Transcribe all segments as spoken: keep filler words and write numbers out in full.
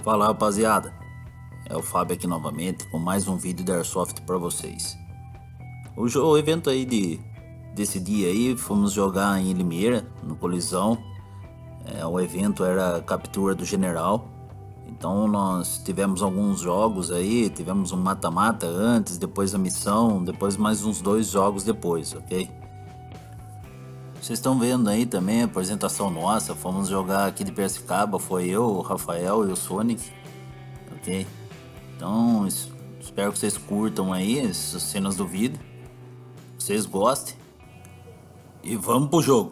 Fala, rapaziada, é o Fábio aqui novamente com mais um vídeo da Airsoft para vocês. O, jogo, o evento aí de, desse dia aí, fomos jogar em Limeira, no Colisão. É, o evento era captura do general, então nós tivemos alguns jogos aí, tivemos um mata-mata antes, depois a missão, depois mais uns dois jogos depois, ok? Vocês estão vendo aí também a apresentação nossa, fomos jogar aqui de Piracicaba, foi eu, o Rafael e o Sonic, ok? Então, espero que vocês curtam aí essas cenas do vídeo, que vocês gostem e vamos pro jogo.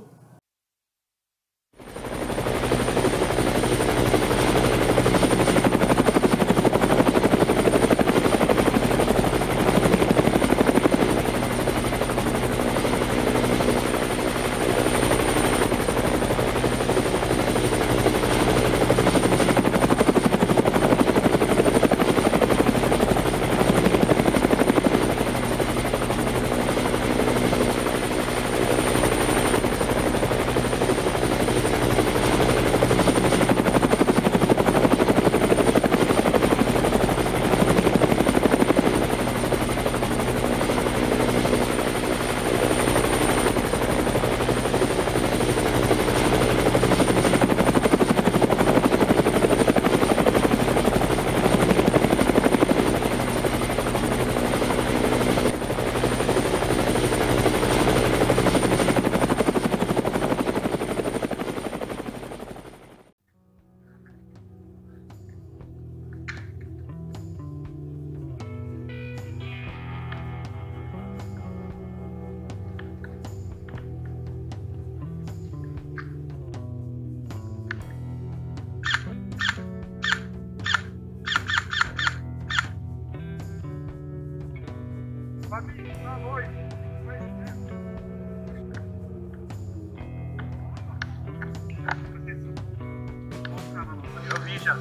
Eu vi já.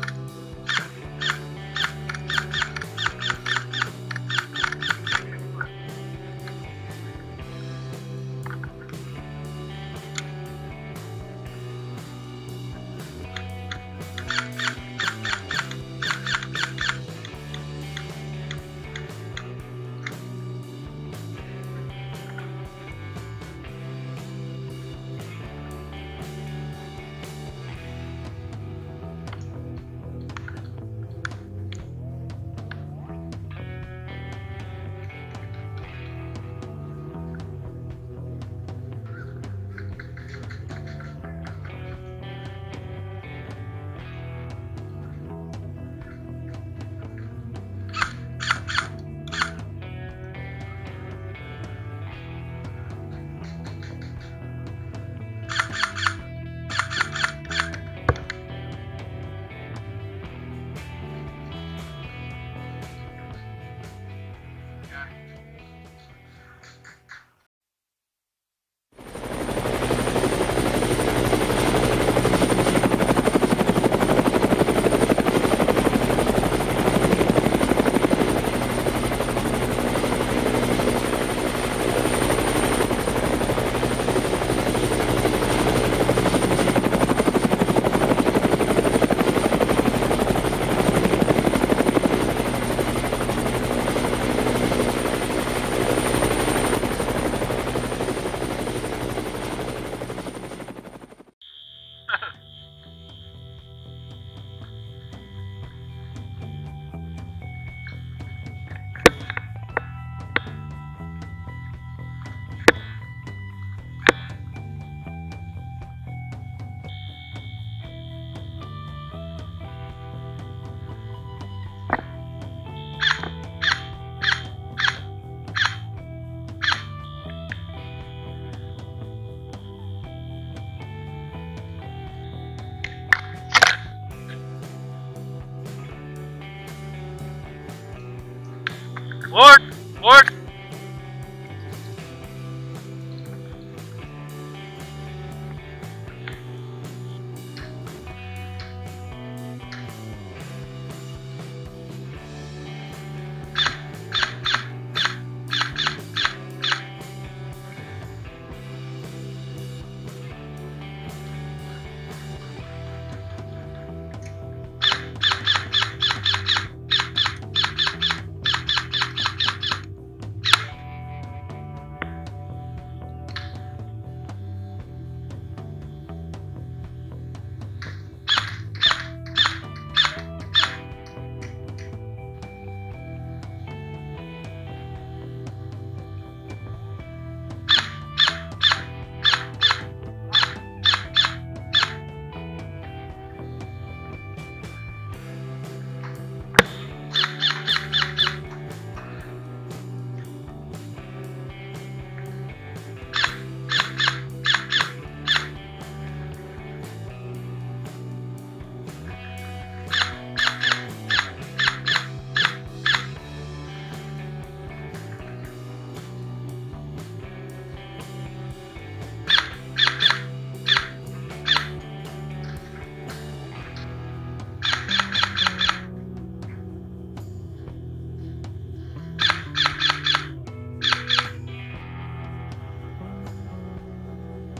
Morto! Morto!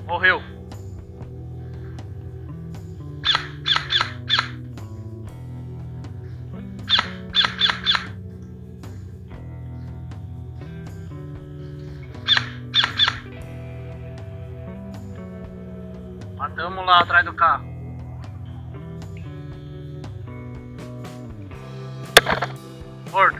Morreu. Matamos lá atrás do carro. Morto.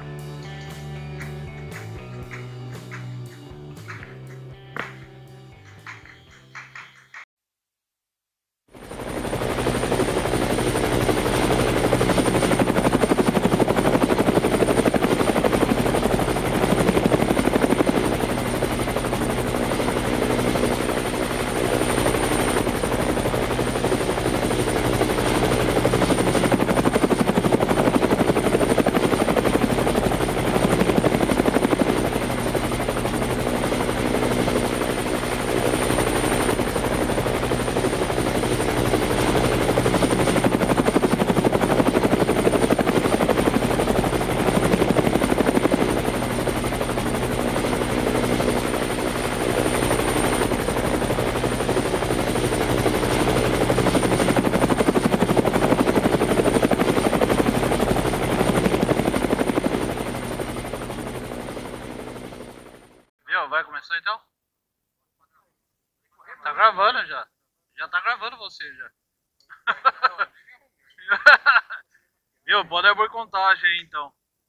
Vai começar então? Tá gravando já. Já tá gravando você já. Viu? Pode abrir contagem aí então.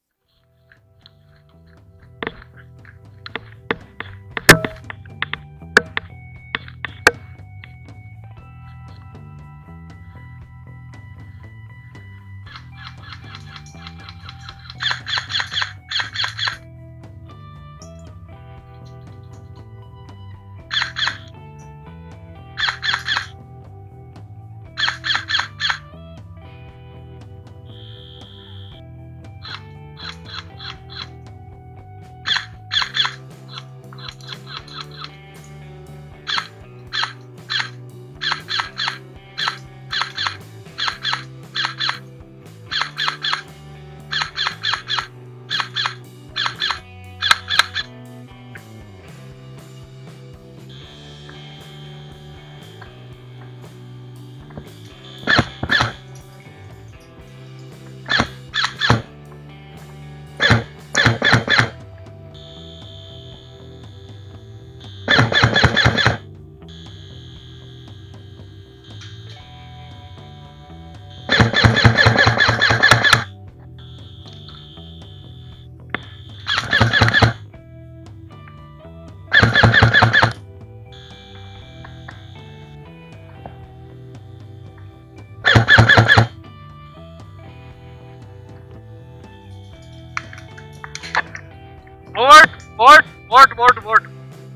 Morto, morto, morto, morto, morto.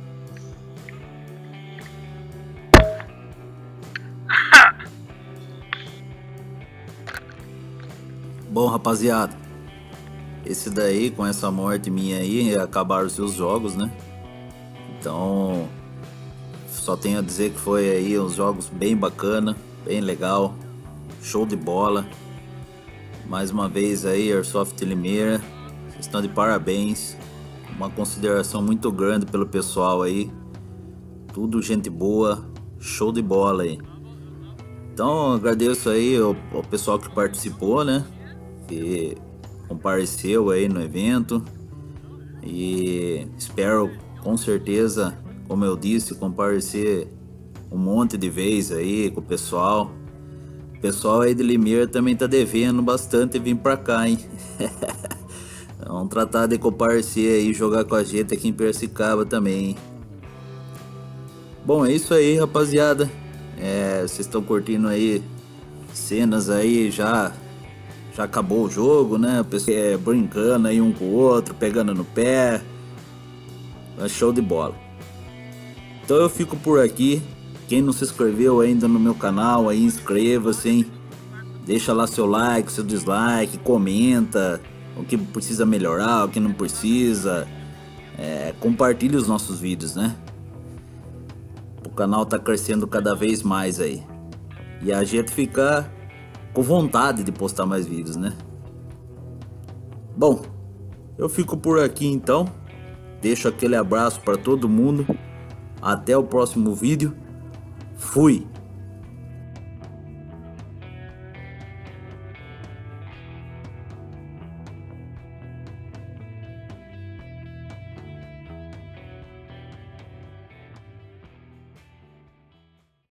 Bom, rapaziada, esse daí, com essa morte minha aí, acabaram os seus jogos, né? Então, só tenho a dizer que foi aí uns jogos bem bacana, bem legal, show de bola. Mais uma vez aí, Airsoft Limeira, vocês estão de parabéns. Uma consideração muito grande pelo pessoal aí. Tudo gente boa, show de bola aí. Então agradeço aí o, o pessoal que participou, né? Que compareceu aí no evento. E espero com certeza, como eu disse, comparecer um monte de vezes aí com o pessoal. O pessoal aí de Limeira também tá devendo bastante vir pra cá, hein? Vamos tratar de comparecer aí e jogar com a gente aqui em Piracicaba também, hein? Bom, é isso aí, rapaziada. É, vocês estão curtindo aí cenas aí, já já acabou o jogo, né? O pessoal é, brincando aí um com o outro, pegando no pé. É show de bola. Então eu fico por aqui. Quem não se inscreveu ainda no meu canal, aí inscreva-se, hein? Deixa lá seu like, seu dislike, comenta o que precisa melhorar, o que não precisa. É, compartilhe os nossos vídeos, né? O canal tá crescendo cada vez mais aí. E a gente fica com vontade de postar mais vídeos, né? Bom, eu fico por aqui então. Deixo aquele abraço para todo mundo. Até o próximo vídeo. Fui!